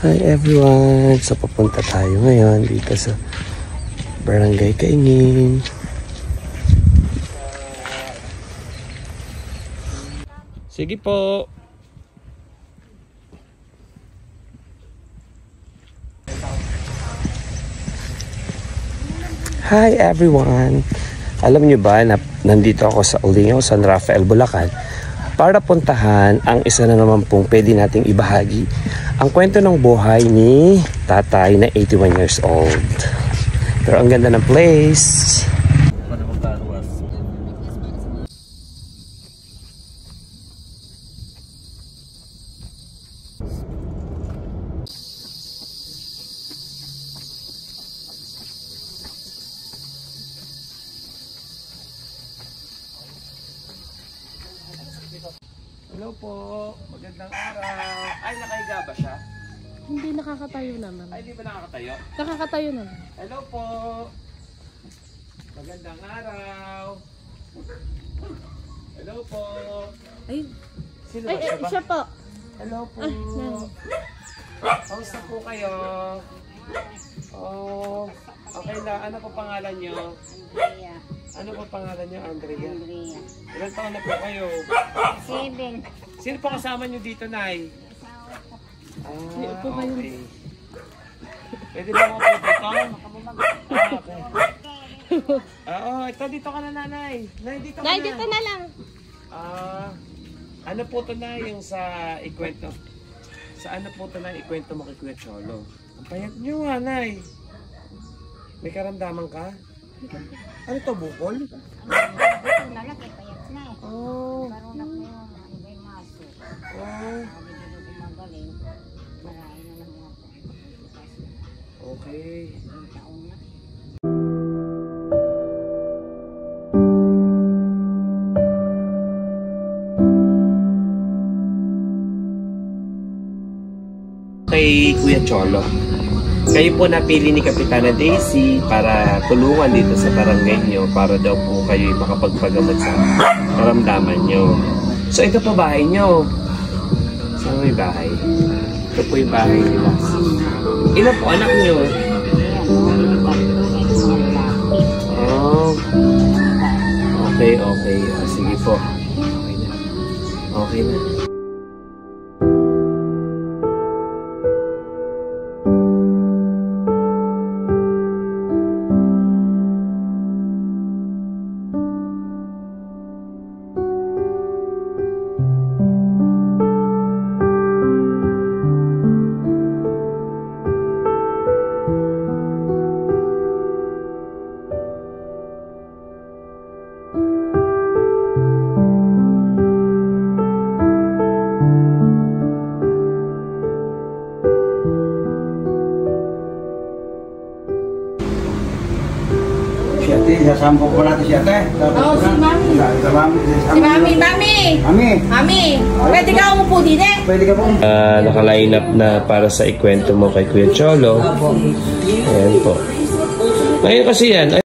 Hi everyone! So papunta tayo ngayon dito sa Barangay Kaingin. Sige po! Hi everyone! Alam nyo ba na nandito ako sa Ulingaw, San Rafael, Bulacan para puntahan ang isa na naman pong pwede nating ibahagi ang kwento ng buhay ni tatay na 81 years old. Pero ang ganda ng place. Hello po, magandang araw. Ay, nakahiga ba siya? Hindi, nakakatayo naman. Ay, di ba nakakatayo? Nakakatayo naman. Hello po, magandang araw. Hello po. Ay, Sino ba siya ba? siya po. Hello po. Kamusta po kayo? Oh, okay na. Ano po pangalan nyo? Andrea. Ano po pangalan nyo, Andrea? Andrea. Ilan taon na po kayo? 7. Sino po kasama nyo dito, Nay? Okay. Pwede ba mo po dito? Okay. Oo, ito dito ka na, Nanay. Nay, dito ka Nay, na. dito na lang. Ano po ito na yung sa ikwento? Sa ano po ito na ikwento mo kay Kuya Cholo? Ang payat nyo nga, Nay. May karamdaman ka? Ano to, bukol? Lalaki, payat na eh. Oh. Marunok na yun. Iba'y maso. Oh. Sabi dito gumagaling. Marami na lang ako. Okay. Ilang taon na. Kay Kuya Cholo. Kayo po napili ni Kapitana Daisy para tulungan dito sa barangay nyo para daw po kayo makapagpagamot sa karamdaman nyo. So ito po bahay nyo. Saan may bahay? Ito po yung bahay nila. Ilan po anak nyo? Oh. Okay, okay. Sige po. Okay na. Okay na. Sasambong ko natin siya, te. Oo, si Mami. Si Mami, Mami! Mami! Mami! Pwede ka umupo din eh? Pwede ka po. Naka-line up na para sa ikwento mo kay Kuya Cholo. Ayan po. Ngayon kasi yan,